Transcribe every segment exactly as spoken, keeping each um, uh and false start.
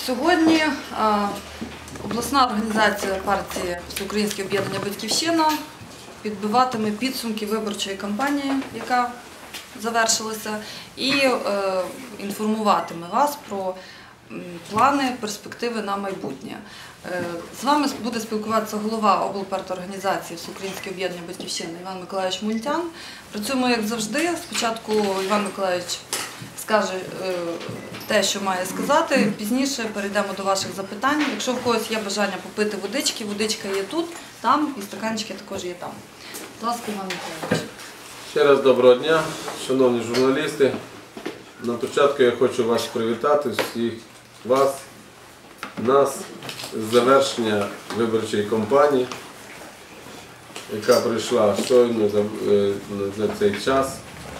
Сьогодні обласна організація партії Всеукраїнське об'єднання «Батьківщина» підбиватиме підсумки виборчої кампанії, яка завершилася, і інформуватиме вас про плани, перспективи на майбутнє. З вами буде спілкуватися голова облпарторганізації Всеукраїнське об'єднання «Батьківщина» Іван Миколайович Мультян. Працюємо, як завжди. Спочатку Іван Миколайович скаже те, що має сказати, пізніше перейдемо до ваших запитань. Якщо в когось є бажання попити водички, водичка є тут, там, і стаканчики також є там. Будь ласка, Іван Миколайович. Ще раз доброго дня, шановні журналісти. На початку я хочу вас привітати, всіх вас, нас, з завершення виборчої кампанії, яка прийшла щойно за, за цей час.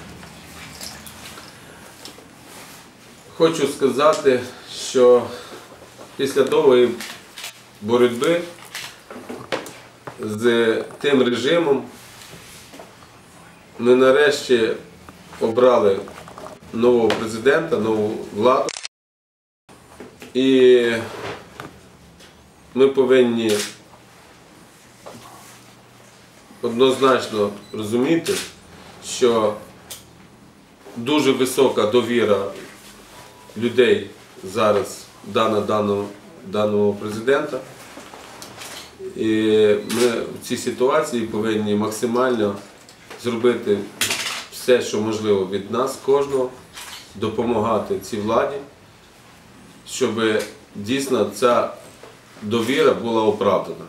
Хочу сказати, що після довгої боротьби з тим режимом ми нарешті обрали нового президента, нову владу. І ми повинні однозначно розуміти, що дуже висока довіра людей зараз дана даного, даного президента. І ми в цій ситуації повинні максимально зробити все, що можливо від нас, кожного, допомагати цій владі, щоб дійсно ця довіра була оправдана.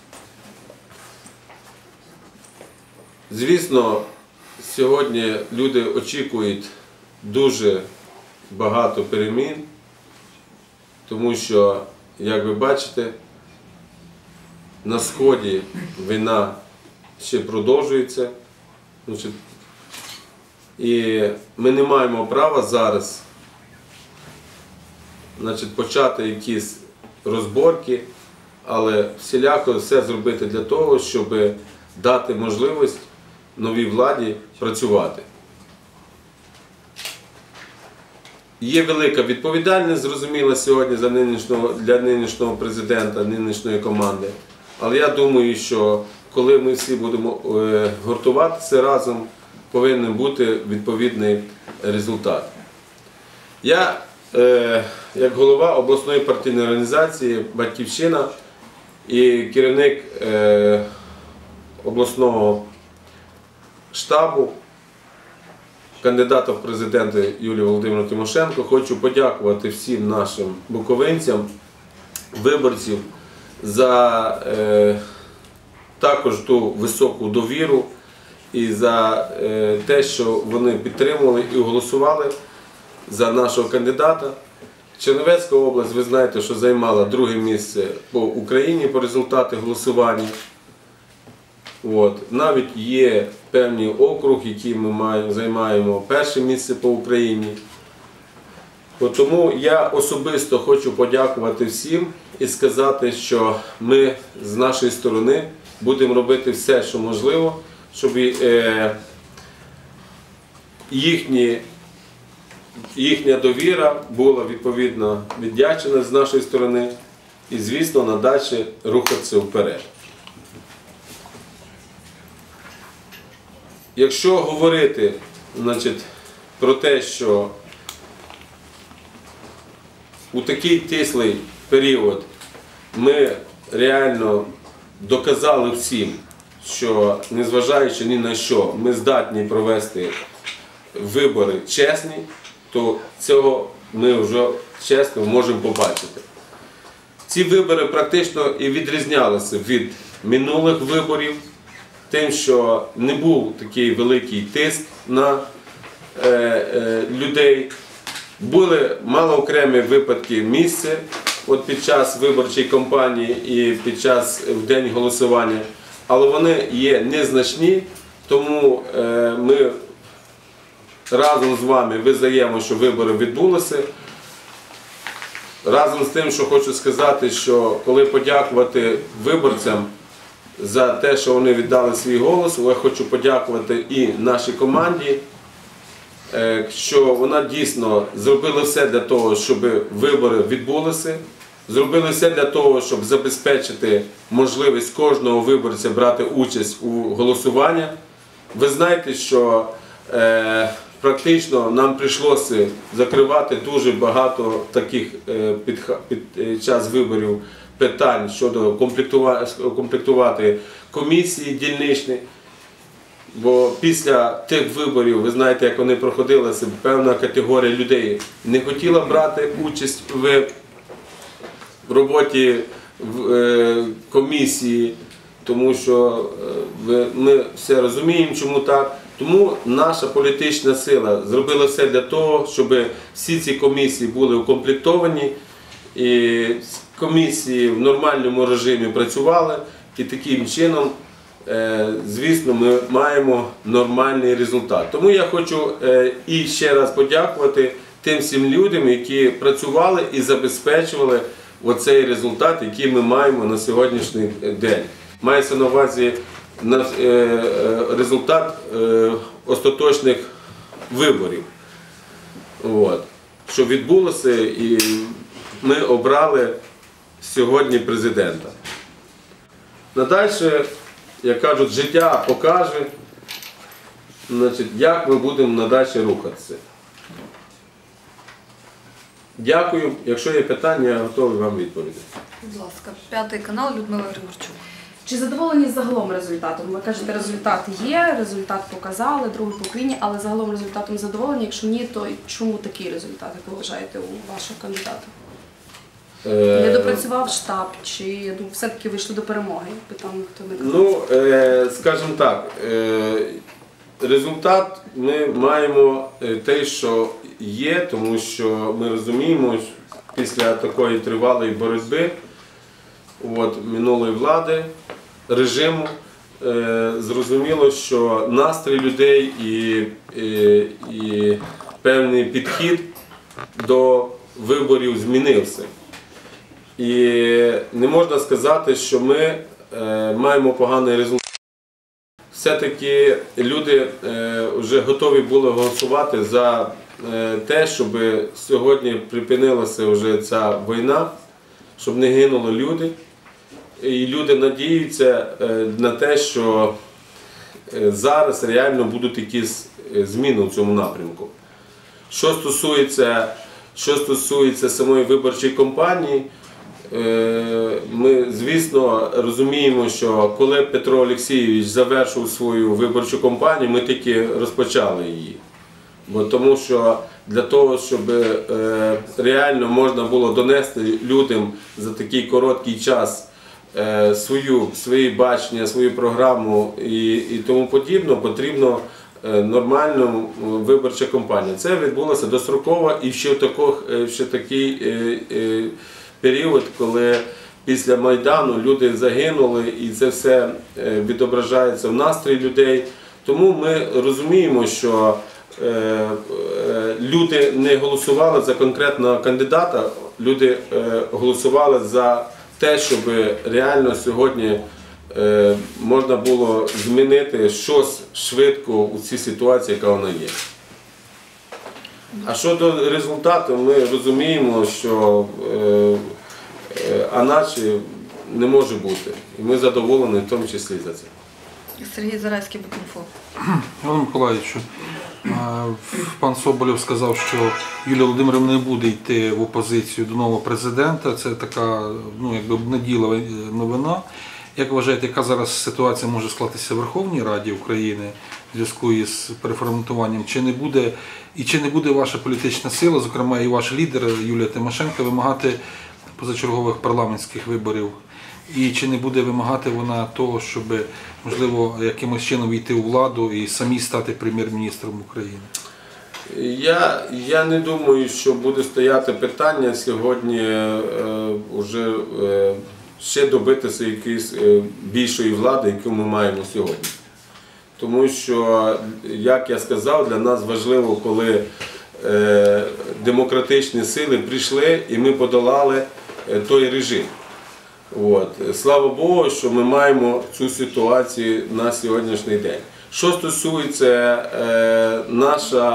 Звісно, сьогодні люди очікують дуже багато перемін, тому що, як ви бачите, на Сході війна ще продовжується. І ми не маємо права зараз значить, почати якісь розборки, але всіляко все зробити для того, щоб дати можливість новій владі працювати. Є велика відповідальність, зрозуміло, сьогодні за нинішнього, для нинішнього президента, нинішньої команди. Але я думаю, що коли ми всі будемо гуртуватися разом, повинен бути відповідний результат. Я, е, як голова обласної партійної організації «Батьківщина» і керівник е, обласного штабу, кандидата в президенти Юлії Володимирівни Тимошенко, хочу подякувати всім нашим буковинцям, виборців за е, також ту високу довіру і за е, те, що вони підтримували і голосували за нашого кандидата. Чернівецька область, ви знаєте, що займала друге місце по Україні по результатах голосування. От. Навіть є певні округи, які ми маємо, займаємо перше місце по Україні. От тому я особисто хочу подякувати всім і сказати, що ми з нашої сторони будемо робити все, що можливо, щоб е, їхні, їхня довіра була відповідно віддячена з нашої сторони і, звісно, надалі рухатися вперед. Якщо говорити, значить, про те, що у такий тислий період ми реально доказали всім, що, незважаючи ні на що, ми здатні провести вибори чесні, то цього ми вже чесно можемо побачити. Ці вибори практично і відрізнялися від минулих виборів, тим, що не був такий великий тиск на е, е, людей. Були малоокремі випадки місця от під час виборчої кампанії і під час в день голосування, але вони є незначні, тому е, ми разом з вами визнаємо, що вибори відбулися. Разом з тим, що хочу сказати, що коли подякувати виборцям за те, що вони віддали свій голос, я хочу подякувати і нашій команді, е, що вона дійсно зробила все для того, щоб вибори відбулися, зробили все для того, щоб забезпечити можливість кожного виборця брати участь у голосуванні. Ви знаєте, що е, практично нам прийшлося закривати дуже багато таких е, під, під е, час виборів питань щодо комплектувати, комплектувати комісії дільничні. Бо після тих виборів, ви знаєте, як вони проходилися, певна категорія людей не хотіла брати участь в роботі в, е, комісії, тому що е, ми все розуміємо, чому так. Тому наша політична сила зробила все для того, щоб всі ці комісії були укомплектовані, і комісії в нормальному режимі працювали, і таким чином, е, звісно, ми маємо нормальний результат. Тому я хочу е, і ще раз подякувати тим всім людям, які працювали і забезпечували оцей результат, який ми маємо на сьогоднішній день. Мається на увазі результат остаточних виборів, от, що відбулося, і ми обрали сьогодні президента. Надальше, як кажуть, життя покаже, значить, як ми будемо надальше рухатися. Дякую. Якщо є питання, я готовий вам відповідати. Будь ласка, п'ятий канал, Людмила Григорчук. Чи задоволені загалом результатом? Ви кажете, результат є, результат показали, другий по Україні, але загалом результатом задоволені? Якщо ні, то чому такий результат, як ви вважаєте, у вашого кандидата? Не допрацював штаб, чи ну, все-таки вийшли до перемоги? Питав ніхто не казав. Ну, е, скажімо так, е, результат ми маємо те, що є, тому що ми розуміємо, що після такої тривалої боротьби от, минулої влади, режиму, е, зрозуміло, що настрій людей і, і, і певний підхід до виборів змінився. І не можна сказати, що ми е, маємо поганий результат. Все-таки люди е, вже готові були голосувати за е, те, щоб сьогодні припинилася вже ця війна, щоб не гинули люди. І люди надіються е, на те, що е, зараз реально будуть якісь зміни в цьому напрямку. Що стосується, що стосується самої виборчої кампанії, ми, звісно, розуміємо, що коли Петро Олексійович завершив свою виборчу кампанію, ми тільки розпочали її. Бо тому що для того, щоб реально можна було донести людям за такий короткий час свою, свої бачення, свою програму і, і тому подібне, потрібно нормальна виборча кампанія. Це відбулося достроково і ще, також, ще такий період, коли після Майдану люди загинули, і це все відображається в настрої людей. Тому ми розуміємо, що люди не голосували за конкретного кандидата, люди голосували за те, щоб реально сьогодні можна було змінити щось швидко у цій ситуації, яка вона є. А щодо результату, ми розуміємо, що е, е, іначе не може бути. І ми задоволені в тому числі за це. Сергій Зарайський, Букінфо. Іван Миколаївич, пан Соболєв сказав, що Юлія Володимирівна не буде йти в опозицію до нового президента. Це така, ну, якби неділа новина. Як вважаєте, яка зараз ситуація може склатися в Верховній Раді України в зв'язку із переформатуванням? Чи не буде, і чи не буде ваша політична сила, зокрема і ваш лідер Юлія Тимошенко, вимагати позачергових парламентських виборів? І чи не буде вимагати вона того, щоб, можливо, якимось чином війти у владу і самі стати прем'єр-міністром України? Я, я не думаю, що буде стояти питання сьогодні е, вже е, ще добитися якоїсь е, більшої влади, яку ми маємо сьогодні. Тому що, як я сказав, для нас важливо, коли е, демократичні сили прийшли і ми подолали е, той режим. От. Слава Богу, що ми маємо цю ситуацію на сьогоднішній день. Що стосується е, наша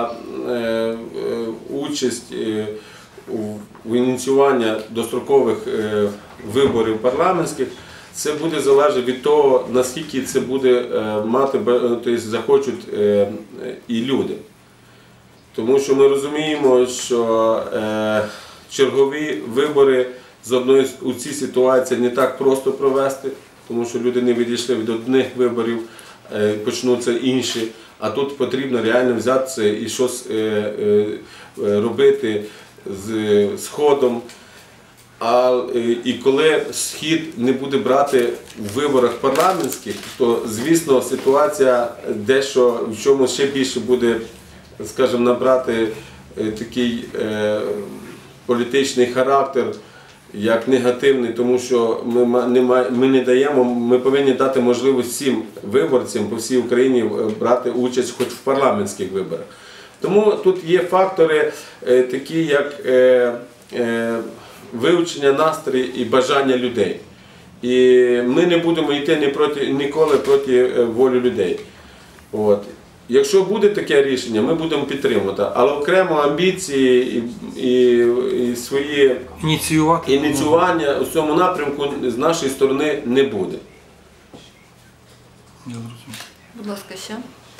е, е, участь е, у, у ініціювання дострокових е, виборів парламентських, це буде залежати від того, наскільки це буде е, мати, тобто захочуть е, і люди. Тому що ми розуміємо, що е, чергові вибори з одної у цій ситуації не так просто провести, тому що люди не відійшли від одних виборів, е, почнуться інші, а тут потрібно реально взятися і щось е, е, робити з Сходом. А, і коли Схід не буде брати в виборах парламентських, то, звісно, ситуація дещо в чому ще більше буде, скажімо, набрати е, такий е, політичний характер, як негативний, тому що ми не, ми не даємо, ми повинні дати можливість всім виборцям по всій Україні брати участь хоч в парламентських виборах. Тому тут є фактори е, такі, як е, е, вивчення настрою і бажання людей. І ми не будемо йти ні проти, ніколи проти волі людей. От. Якщо буде таке рішення, ми будемо підтримувати, але окремо амбіції і, і, і свої Ініціювати. ініціювання у цьому напрямку з нашої сторони не буде. Я зрозумів. Будь ласка, ще.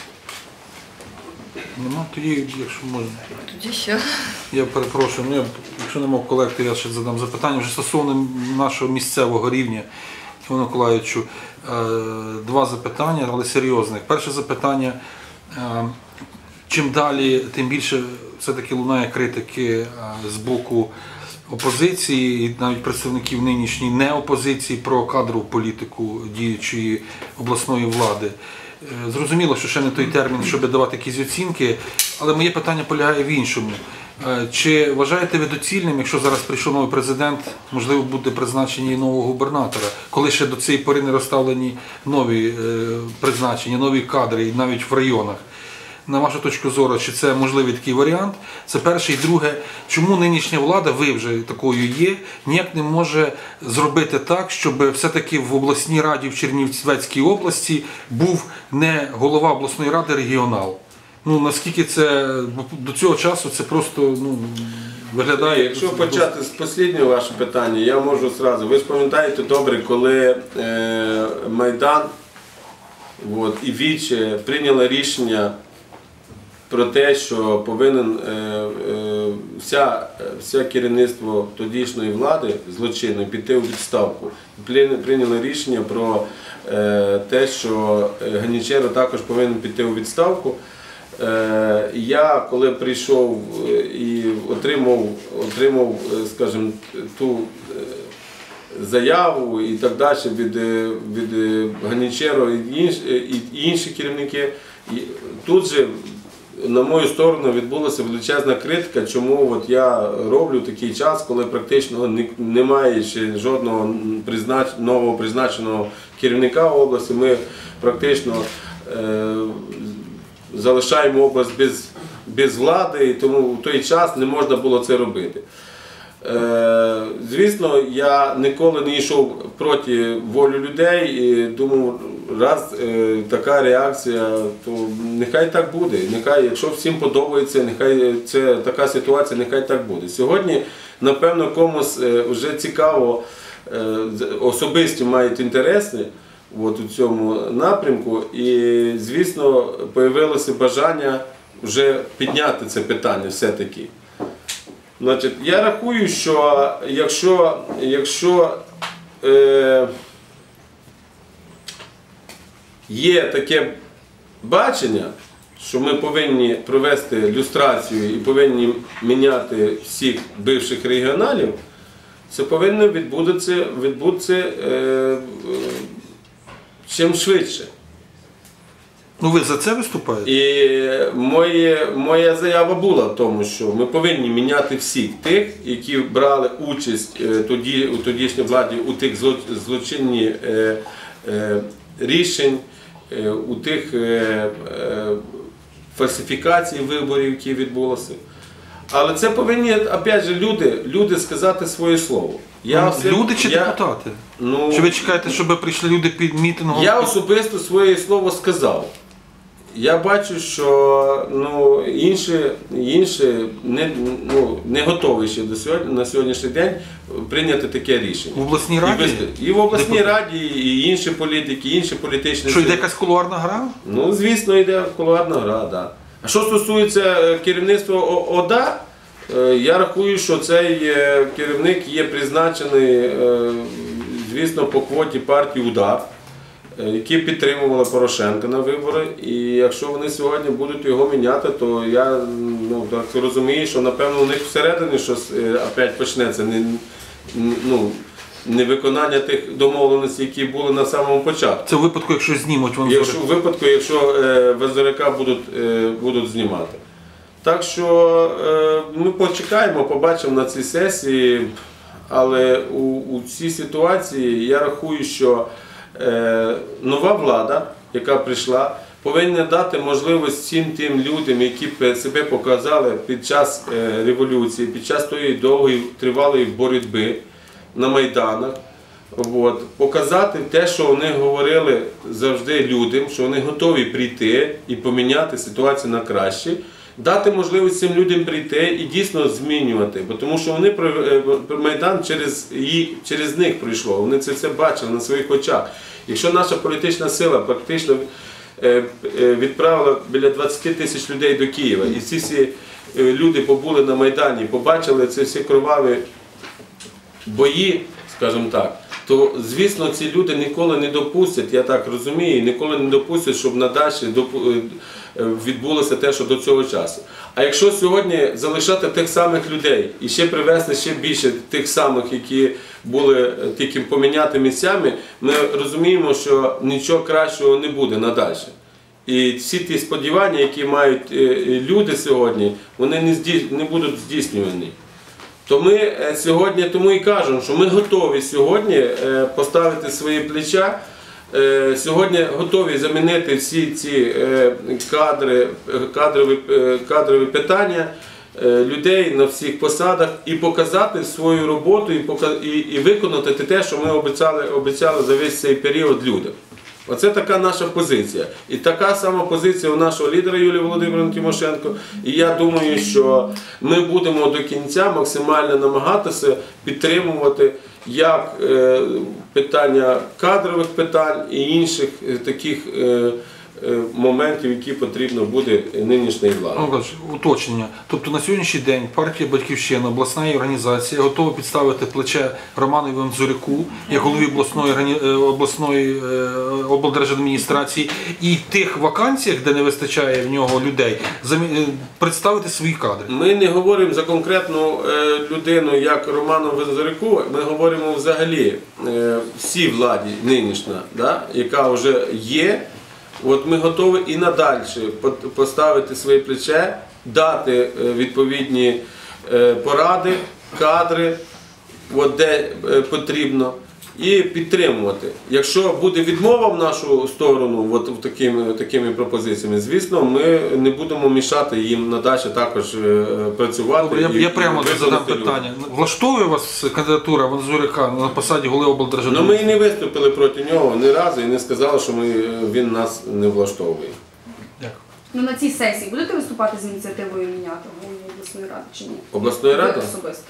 Нема, тоді, якщо можна. Тоді ще. Я перепрошую, ну, я, якщо нема в колег, то я ще задам запитання вже стосовно нашого місцевого рівня. Івану Миколайовичу, е, два запитання, але серйозних. Перше запитання. Е, чим далі, тим більше все-таки лунає критики е, з боку опозиції і навіть представників нинішньої неопозиції про кадрову політику діючої обласної влади. Зрозуміло, що ще не той термін, щоб давати якісь оцінки, але моє питання полягає в іншому. Чи вважаєте ви доцільним, якщо зараз прийшов новий президент, можливо, буде призначення і нового губернатора, коли ще до цієї пори не розставлені нові призначення, нові кадри, і навіть в районах? На вашу точку зору, чи це можливий такий варіант? Це перше. І друге, чому нинішня влада, ви вже такою є, ніяк не може зробити так, щоб все-таки в обласній раді в Чернівецькій області був не голова обласної ради, регіонал? Ну, наскільки це, до цього часу це просто ну, виглядає... Якщо почати з останнього ваше питання, я можу зразу. Ви ж пам'ятаєте добре, коли е, Майдан от, і ВІЧ прийняли рішення про те, що повинен е, е, вся, вся керівництво тодішньої влади злочинної піти у відставку. Прийняли рішення про е, те, що Ганічеро також повинен піти у відставку. Е, я, коли прийшов і отримав, отримав, скажімо, ту заяву і так далі від, від Ганічеро і інші, і інші керівники, і тут же на мою сторону відбулася величезна критика, чому от я роблю такий час, коли практично немає ще жодного признач... нового призначеного керівника області. Ми практично е... залишаємо область без, без влади, і тому в той час не можна було це робити. Е... Звісно, я ніколи не йшов проти волі людей і думав, раз е, така реакція, то нехай так буде. Нехай, якщо всім подобається, нехай це така ситуація, нехай так буде. Сьогодні, напевно, комусь е, вже цікаво, е, особисті мають інтереси от, у цьому напрямку, і, звісно, з'явилося бажання вже підняти це питання все-таки. Значить, я рахую, що якщо, якщо е, є таке бачення, що ми повинні провести люстрацію і повинні міняти всіх бивших регіоналів, це повинно відбутися, відбутися е, чим швидше. Ну ви за це виступаєте? І моє, моя заява була в тому, що ми повинні міняти всіх тих, які брали участь тоді, у тодішній владі у тих злочинних е, е, рішень, е, у тих е, е, фальсифікацій виборів, які відбулися. Але це повинні, опять же, люди, люди сказати своє слово. Я, все, люди чи я, депутати? Ну, чи ви чекаєте, щоб прийшли люди під мітингом? Я особисто своє слово сказав. Я бачу, що ну, інші, інші не, ну, не готові ще до сьогодні, на сьогоднішній день прийняти таке рішення. В обласній І, раді? без- і в обласній Депутат. раді, і інші політики, і інші політичні Що, йде сили. якась кулуарна гра? Ну, звісно, йде кулуарна гра, так. Да. А що стосується е, керівництва О- ОДА, е, я рахую, що цей е, керівник є призначений, е, звісно, по квоті партії УДАР, е, які підтримували Порошенка на вибори. І якщо вони сьогодні будуть його міняти, то я ну, так розумію, що напевно у них всередині щось е, опять почнеться. Не, ну, невиконання тих домовленостей, які були на самому початку. Це в випадку, якщо знімуть вам Якщо в випадку, якщо е, ВЗРК будуть, е, будуть знімати. Так що е, ми почекаємо, побачимо на цій сесії, але у, у цій ситуації я рахую, що е, нова влада, яка прийшла, повинна дати можливість всім тим людям, які пе- себе показали під час е, революції, під час тої довгої тривалої боротьби на Майданах, от, показати те, що вони говорили завжди людям, що вони готові прийти і поміняти ситуацію на краще, дати можливість цим людям прийти і дійсно змінювати, бо тому що вони про е, про Майдан через, її, через них пройшло, вони це все бачили на своїх очах. Якщо наша політична сила практично е, е, відправила біля двадцять тисяч людей до Києва, і ці всі е, люди побули на Майдані, побачили ці всі кроваві бої, скажімо так, то, звісно, ці люди ніколи не допустять, я так розумію, ніколи не допустять, щоб надалі відбулося те, що до цього часу. А якщо сьогодні залишати тих самих людей і ще привезти ще більше тих самих, які були тільки поміняти місцями, ми розуміємо, що нічого кращого не буде надалі. І всі ті сподівання, які мають люди сьогодні, вони не, здійс... не будуть здійснювані. То ми е, сьогодні тому і кажемо, що ми готові сьогодні е, поставити свої плеча, е, сьогодні готові замінити всі ці е, кадри, е, кадрові, е, кадрові питання е, людей на всіх посадах і показати свою роботу і, пока- і, і виконати те, що ми обіцяли, обіцяли за весь цей період людям. Оце така наша позиція. І така сама позиція у нашого лідера Юлії Володимирівни Тимошенко. І я думаю, що ми будемо до кінця максимально намагатися підтримувати як е, питання кадрових питань і інших е, таких е, е, моментів, які потрібно буде нинішній владі. Ну, кажуть, уточнення. Тобто на сьогоднішній день партія «Батьківщина», обласна її організація готова підставити плече Романові Мазуряку, як голові обласної, органі- е, обласної е, облдержадміністрації, і в тих вакансіях, де не вистачає в нього людей, замі- е, представити свої кадри. Ми не говоримо за конкретну е, людину, як Роману Вензоряку, ми говоримо взагалі е, всій владі нинішня, да, яка вже є. От ми готові і надалі поставити своє плече, дати е, відповідні е, поради, кадри, от де е, потрібно, і підтримувати. Якщо буде відмова в нашу сторону от, в такими, такими пропозиціями, звісно, ми не будемо мішати їм надалі також е, працювати. Добре, я, і- я прямо і задам виконати питання. Влаштовує вас кандидатура Мазуряка на посаді голови Ну, облдержадміністрації? ми і не виступили проти нього ні разу і не сказали, що ми, він нас не влаштовує. Дякую. Ну на цій сесії будете виступати з ініціативою міняти голову обласної ради чи ні? Обласної Ви ради? особисто.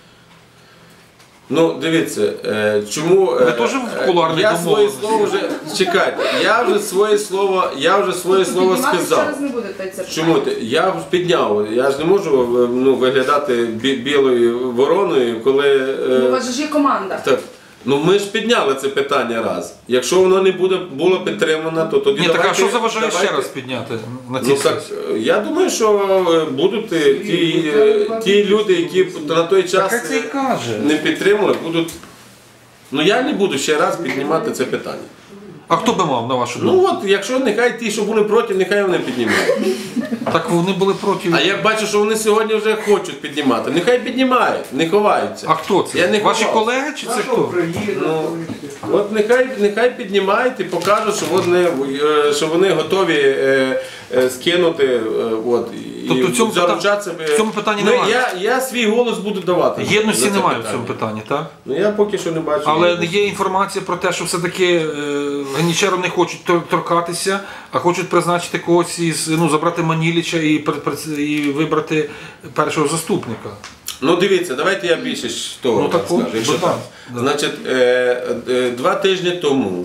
Ну, дивіться, е, чому... Ви е, теж в е, кулуарних Я своє домовленостях? слово вже... Чекайте, я вже своє слово, я вже своє слово Піднімати ще сказав. раз не будете це Чому питання. ти? Я вже підняв, я ж не можу е, ну, виглядати бі- білою вороною, коли... Ну, у Е, вас же ж є команда. так, ну ми ж підняли це питання раз. Якщо воно не буде, було підтримано, то тоді Ні, так а давайте- що заважає давайте- ще раз підняти на цій Ну так, сесії? е, я думаю, що е, будуть е, ті, е, ті люди, які на той час Так це і каже. не підтримали, будуть. Ну я не буду ще раз піднімати це питання. А хто би мав, на вашу думку? Ну от, якщо нехай ті, що були проти, нехай вони піднімають. Так вони були проти. А як бачу, що вони сьогодні вже хочуть піднімати, нехай піднімають, не ховаються. А хто це? Я не Ваші ховався. колеги чи це хто? Ну, от нехай, нехай піднімають і покажуть, що вони, е, що вони готові е, е, скинути е, от, Тобто і в цьому заручати питанні- себе. в цьому питанні Ми- немає. Я, я свій голос буду давати. Єдності за це немає в питання. цьому питанні, так? Ну я поки що не бачу. Але єдності. є інформація про те, що все-таки е, Ганічеру не хочуть тор- торкатися, а хочуть призначити когось із, ну, забрати Маніліча і, пер- пер- і вибрати першого заступника. Ну дивіться, давайте я більше ж того Ну, так, скажу. от, Якщо да, так. да. Значить, е, е, два тижні тому,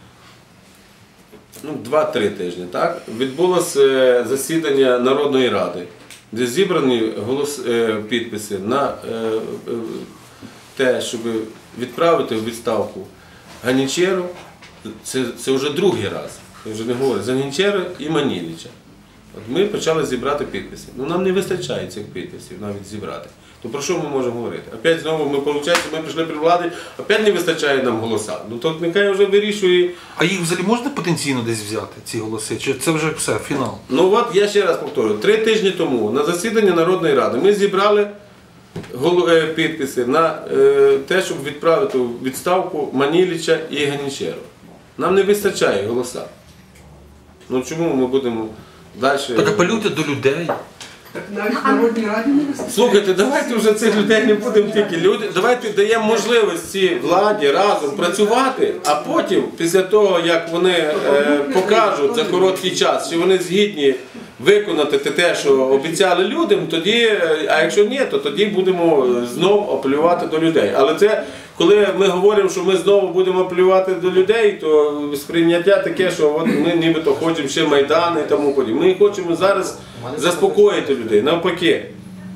ну, два-три тижні, так, відбулося е, засідання Народної Ради, де зібрані голос, е, підписи на е, е, те, щоб відправити в відставку Ганічеру. Це, це вже другий раз. Я вже не говорю за Ганічера і Маніліча. От ми почали зібрати підписи. Ну нам не вистачає цих підписів навіть зібрати. То про що ми можемо говорити? Опять знову ми, виходить, ми прийшли при владі, опять не вистачає нам голоса. Ну то нехай вже вирішує. А їх взагалі можна потенційно десь взяти, ці голоси? Чи це вже все, фінал? Ну от я ще раз повторюю, три тижні тому на засіданні Народної Ради ми зібрали голо- е, підписи на е, те, щоб відправити у відставку Маніліча і Ганічеру. Нам не вистачає голоса. Ну чому ми будемо далі? Так апелюйте до людей. Навіть в Народній Раді не вистачає. Слухайте, давайте вже цих людей не будемо тільки люди. Давайте даємо можливості владі разом працювати, а потім, після того, як вони е, покажуть за короткий час, що вони згідні виконати те, що обіцяли людям, тоді, е, а якщо ні, то тоді будемо знову апелювати до людей. Але це, коли ми говоримо, що ми знову будемо апелювати до людей, то сприйняття таке, що от ми нібито хочемо ще Майдан і тому подібне. Ми хочемо зараз заспокоїти людей, навпаки.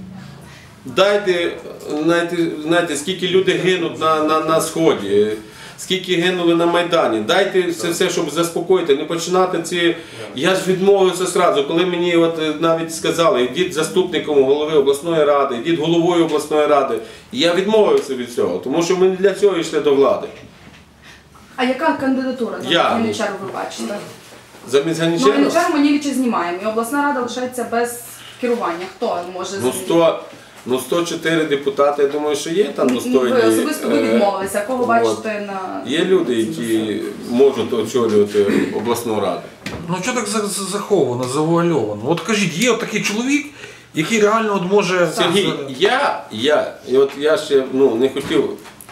Дайте, знаєте, знаєте, скільки люди гинуть на, на, на Сході, скільки гинули на Майдані. Дайте це все, щоб заспокоїти, не починати ці... Я ж відмовився одразу, коли мені от навіть сказали, йдіть заступником голови обласної ради, йдіть головою обласної ради. Я відмовився від цього, тому що ми не для цього йшли до влади. А яка кандидатура на Я. Ганічеру ви бачите? Замість Ну, Ганічера? Ганічеру Маніліча знімаємо, і обласна рада лишається без керування. Хто може Ну, замінити? сто, ну сто чотири депутати, я думаю, що є там достойні. Ви особисто ви е, відмовилися. Кого от. бачите на... Є люди, які можуть очолювати обласну раду. Ну що так за- за- заховано, завуальовано? От кажіть, є от такий чоловік, який реально от може... Сергій, я, я, і от я ще ну, не хотів,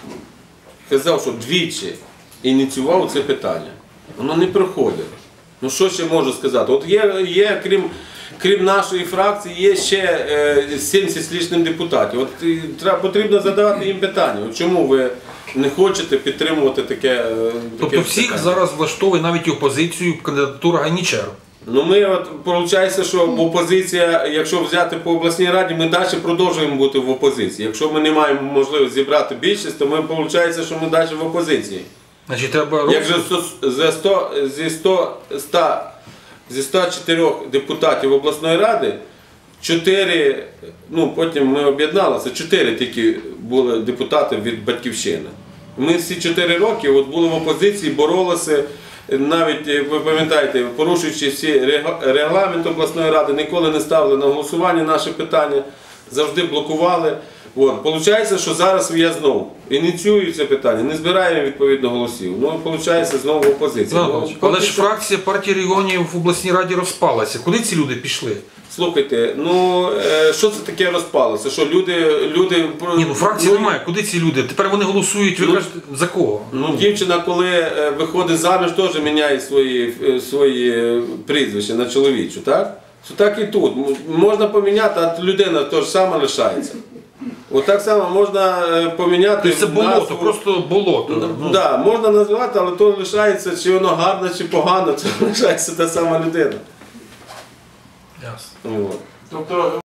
казав, що двічі ініціював це питання. Воно не проходить. Ну що ще можу сказати? От є, є крім, крім нашої фракції, є ще е, сімдесят з лишнім депутатів. От і треба, потрібно задавати їм питання. От чому ви не хочете підтримувати таке, е, таке Тобто всіх питання? зараз влаштовує навіть і опозицію кандидатура Ганічеру. Ну ми от виходить, що опозиція, якщо взяти по обласній раді, ми далі продовжуємо бути в опозиції. Якщо ми не маємо можливості зібрати більшість, то ми виходить, що ми далі в опозиції. Значить, треба Як же сто- за сто, зі, сто, ста, зі ста чотирьох депутатів обласної ради, чотири, ну потім ми об'єдналися, чотири тільки були депутати від Батьківщини. Ми всі чотири роки от були в опозиції, боролися, навіть, ви пам'ятаєте, порушуючи всі рега- регламент обласної ради, ніколи не ставили на голосування наші питання, завжди блокували. От. Получається, що зараз я знову ініціюю це питання, не збираємо відповідно голосів. Ну, виходить, знову в опозиції. Ну, Ну, але поки ж що- фракція партії регіонів в обласній раді розпалася. Куди ці люди пішли? Слухайте, ну е, що це таке розпалося? Що люди, люди про- Ні, ну фракції ну, немає. Куди ці люди? Тепер вони голосують, ви Ну, кажете, за кого? Ну, дівчина, коли е, виходить заміж, теж міняє свої, е, свої е, прізвища на чоловічу, так? Що так і тут. М- Можна поміняти, а людина теж сама лишається. От так само можна е, поміняти. Тобто це болото, назву. просто болото. Ну, Ну, да, можна назвати, але то лишається, чи воно гарно, чи погано, це лишається та сама людина. ясно. От. Тобто